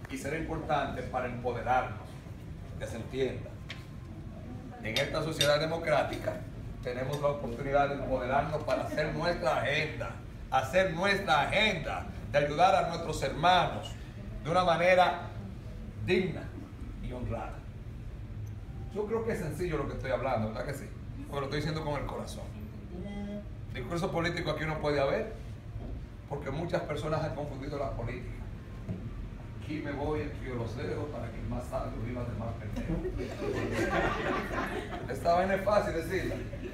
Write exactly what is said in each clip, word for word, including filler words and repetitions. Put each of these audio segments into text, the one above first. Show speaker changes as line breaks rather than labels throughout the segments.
y será importante para empoderarnos, que se entienda. En esta sociedad democrática tenemos la oportunidad de empoderarnos para hacer nuestra agenda, hacer nuestra agenda de ayudar a nuestros hermanos de una manera digna y honrada. Yo creo que es sencillo lo que estoy hablando, ¿verdad que sí? Porque lo estoy diciendo con el corazón. Discurso político aquí no puede haber, porque muchas personas han confundido la política. Aquí me voy, enfrío los dedos para que el más alto viva del más pendejo. Esta vaina es fácil decirla.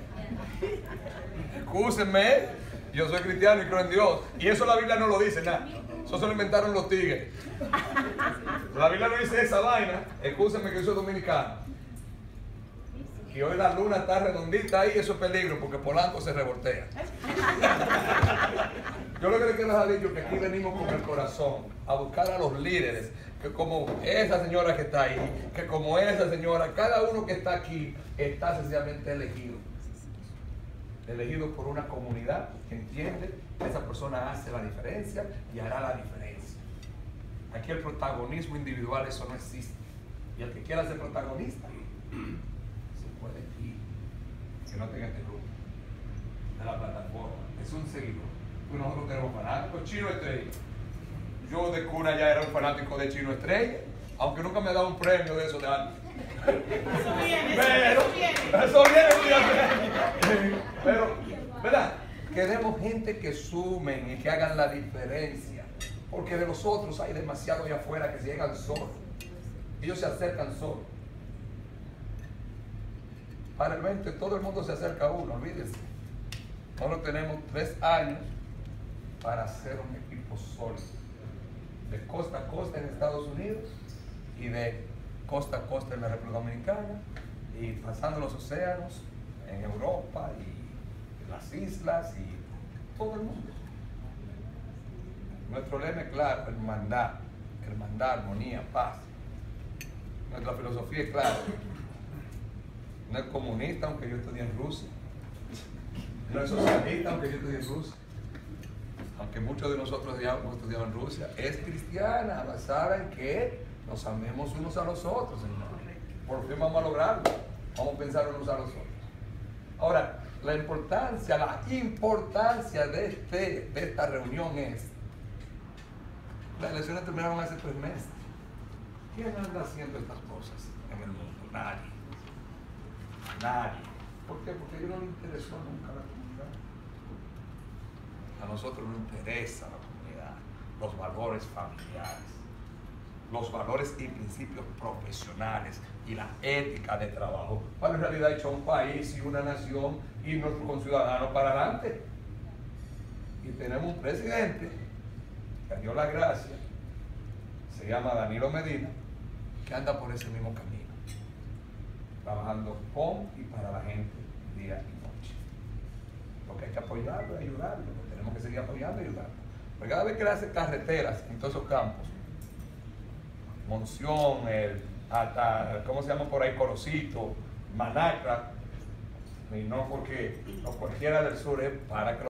Excúsenme, yo soy cristiano y creo en Dios. Y eso la Biblia no lo dice, nada. Eso se lo inventaron los tigres. La Biblia no dice esa vaina. Excúsenme que yo soy dominicano. Y hoy la luna está redondita ahí, eso es peligro, porque Polanco se revoltea. Yo lo que le quiero dejar dicho es que aquí venimos con el corazón a buscar a los líderes, que como esa señora que está ahí, que como esa señora, cada uno que está aquí está sencillamente elegido. Elegido por una comunidad que entiende que esa persona hace la diferencia y hará la diferencia. Aquí el protagonismo individual, eso no existe. Y el que quiera ser protagonista, puede ir, que no tenga este grupo de la plataforma, es un seguidor. Pues nosotros tenemos fanáticos. Chino Estrella, yo de cuna ya era un fanático de Chino Estrella, aunque nunca me ha dado un premio de eso de arte. Eso viene, pero eso viene, eso viene. Pero, ¿verdad? Queremos gente que sumen y que hagan la diferencia, porque de los otros hay demasiado allá afuera que llegan solos, ellos se acercan solos. Para el veinte todo el mundo se acerca a uno, olvídense. Nosotros tenemos tres años para hacer un equipo sólido, de costa a costa en Estados Unidos y de costa a costa en la República Dominicana y pasando los océanos en Europa y en las islas y todo el mundo. Nuestro lema es claro: hermandad, hermandad, armonía, paz. Nuestra filosofía es clara. No es comunista, aunque yo estudié en Rusia. No es socialista, aunque yo estudié en Rusia. Aunque muchos de nosotros ya hemos estudiado en Rusia. Es cristiana, basada en que nos amemos unos a los otros, señor. Por fin vamos a lograrlo. Vamos a pensar unos a los otros. Ahora, la importancia, la importancia de, este, de esta reunión es: las elecciones terminaron hace tres meses. ¿Quién anda haciendo estas cosas en el mundo? Nadie. Nadie. ¿Por qué? Porque a ellos no les interesó nunca la comunidad. A nosotros nos interesa la comunidad, los valores familiares, los valores y principios profesionales y la ética de trabajo para en realidad echar un país y una nación y nuestros conciudadanos para adelante. Y tenemos un presidente que dio la gracia, se llama Danilo Medina, que anda por ese mismo camino, trabajando con y para la gente día y noche. Porque hay que apoyarlo y ayudarlo, tenemos que seguir apoyando y ayudando. Porque cada vez que le hace carreteras en todos esos campos, Monción, el, hasta, ¿cómo se llama por ahí? Corocito, Manacra, y no porque no cualquiera del sur es para que